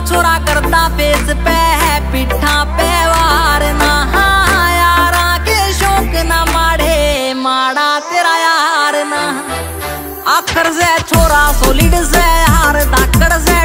छोरा करता फेस पे है पिठा पे वार ना। यारा के शौक ना माड़े माड़ा तेरा यार ना। आखर से छोरा सोलिड से हार धाकड़ से